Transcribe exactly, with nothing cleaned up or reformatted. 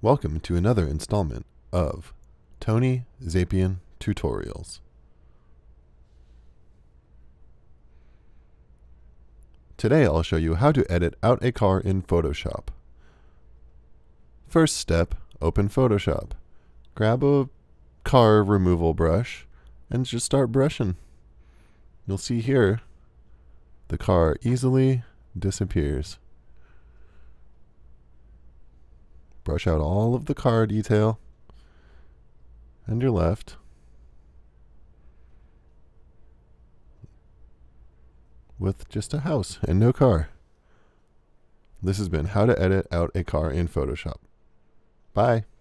Welcome to another installment of Tony Zapien Tutorials. Today I'll show you how to edit out a car in Photoshop. First step, open Photoshop. Grab a car removal brush and just start brushing. You'll see here the car easily disappears. Brush out all of the car detail, and you're left with just a house and no car. This has been how to edit out a car in Photoshop. Bye.